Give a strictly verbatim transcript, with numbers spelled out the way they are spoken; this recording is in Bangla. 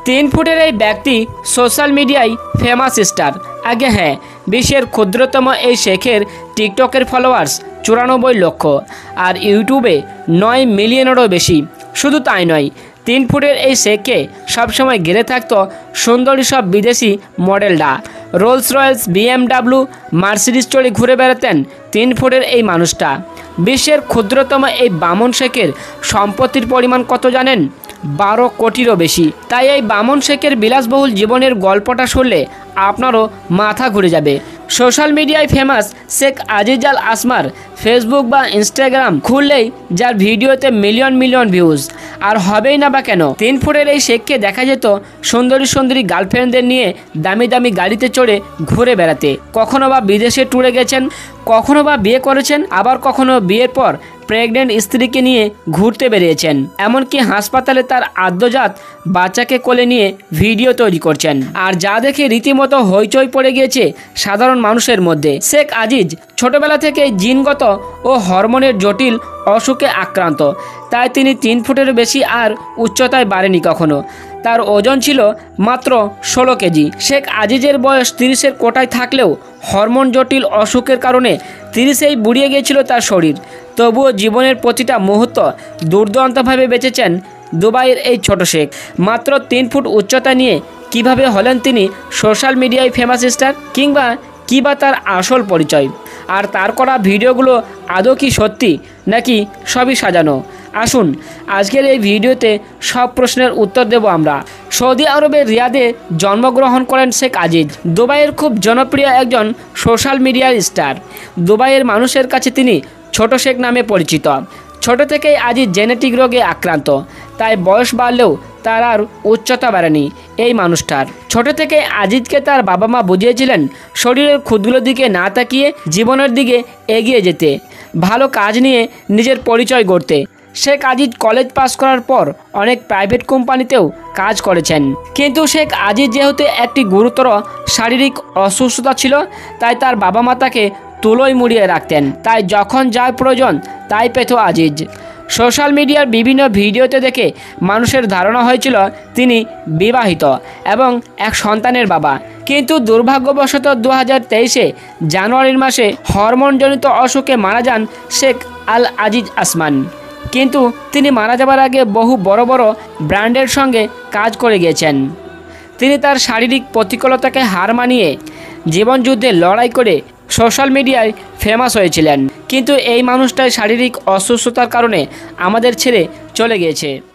তিন ফুটের এই ব্যক্তি সোশ্যাল মিডিয়ায় ফেমাস স্টার। আগে হ্যাঁ, বিশ্বের ক্ষুদ্রতম এই শেখের টিকটকের ফলোয়ার্স চুরানব্বই লক্ষ আর ইউটিউবে নয় মিলিয়নেরও বেশি। শুধু তাই নয়, তিন ফুটের এই শেখকে সবসময় ঘিরে থাকতো সুন্দরী সব বিদেশি মডেলরা। রোলস রয়েলস, বিএমডাব্লিউ, মার্সিডিজ চড়ে ঘুরে বেড়াতেন তিন ফুটের এই মানুষটা। বিশ্বের ক্ষুদ্রতম এই বামন শেখের সম্পত্তির পরিমাণ কত জানেন? বারো কোটিরও বেশি। তাই এই বামন শেখের বিলাসবহুল জীবনের গল্পটা শুনলে আপনারও মাথা ঘুরে যাবে। সোশ্যাল মিডিয়ায় famous Sheikh Aziz Al Asmar Facebook বা ইনস্টাগ্রাম খুললেই যার ভিডিওতে মিলিয়ন মিলিয়ন ভিউজ, আর হবেই না বা কেন। তিন ফুটের এই শেখকে দেখা যেত সুন্দরী সুন্দরী গার্লফ্রেন্ডদের নিয়ে দামি দামি গাড়িতে চড়ে ঘুরে বেড়াতে। কখনো বা বিদেশে ট্যুরে গেছেন, কখনো বা বিয়ে করেছেন, আবার কখনো বিয়ের পর প্রেগনেন্ট স্ত্রীকে নিয়ে ঘুরতে বেরিয়েছেন। এমনকি হাসপাতালে তার আদ্যজাত বাচ্চাকে কোলে নিয়ে ভিডিও তৈরি করছেন। আর যা দেখে রীতিমতো হইচই পড়ে গিয়েছে সাধারণ মানুষের মধ্যে। শেখ আজিজ ছোটবেলা থেকে জিনগত ও হরমোনের জটিল অসুখে আক্রান্ত, তাই তিনি তিন ফুটের বেশি আর উচ্চতায় বাড়েনি কখনো। তার ওজন ছিল মাত্র ষোলো কেজি। শেখ আজিজের বয়স তিরিশের কোটায় থাকলেও হরমোন জটিল অসুখের কারণে তিরিশেই বুড়িয়ে গিয়েছিল তার শরীর। তবুও জীবনের প্রতিটা মুহূর্ত দুর্দান্তভাবে বেঁচেছেন দুবাইয়ের এই ছোট শেখ। মাত্র তিন ফুট উচ্চতা নিয়ে কিভাবে হলেন তিনি সোশ্যাল মিডিয়ায় ফেমাস স্টার, কিংবা কী বা তার আসল পরিচয়? আর তার করা ভিডিওগুলো আদৌ কি সত্যি নাকি সবই সাজানো? আসুন আজকের এই ভিডিওতে সব প্রশ্নের উত্তর দেব আমরা। সৌদি আরবের রিয়াদে জন্মগ্রহণ করেন শেখ আজিজ। দুবাইয়ের খুব জনপ্রিয় একজন সোশ্যাল মিডিয়ার স্টার। দুবাইয়ের মানুষের কাছে তিনি ছোট শেখ নামে পরিচিত। ছোট থেকেই আজিজ জেনেটিক রোগে আক্রান্ত, তাই বয়স বাড়লেও তার আর উচ্চতা বাড়েনি এই মানুষটার। ছোট থেকে আজিজকে তার বাবা মা বুঝিয়েছিলেন শরীরের খুদগুলোর দিকে না তাকিয়ে জীবনের দিকে এগিয়ে যেতে, ভালো কাজ নিয়ে নিজের পরিচয় গড়তে। শেখ আজিজ কলেজ পাস করার পর অনেক প্রাইভেট কোম্পানিতেও কাজ করেছেন। কিন্তু শেখ আজিজ যেহেতু একটি গুরুতর শারীরিক অসুস্থতা ছিল, তাই তার বাবা মা তাকে তুলোয় মুড়িয়ে রাখতেন। তাই যখন যা প্রয়োজন তাই পেত আজিজ। সোশ্যাল মিডিয়ার বিভিন্ন ভিডিওতে দেখে মানুষের ধারণা হয়েছিল তিনি বিবাহিত এবং এক সন্তানের বাবা। কিন্তু দুর্ভাগ্যবশত দু হাজার তেইশে জানুয়ারির মাসে হরমোনজনিত অসুখে মারা যান শেখ আল আজিজ আসমান। কিন্তু তিনি মারা যাবার আগে বহু বড় বড় ব্র্যান্ডের সঙ্গে কাজ করে গিয়েছেন। তিনি তার শারীরিক প্রতিকূলতাকে হার মানিয়ে জীবনযুদ্ধে লড়াই করে সোশ্যাল মিডিয়ায় ফেমাস হয়েছিলেন। কিন্তু এই মানুষটাই শারীরিক অসুস্থতার কারণে আমাদের ছেড়ে চলে গিয়েছে।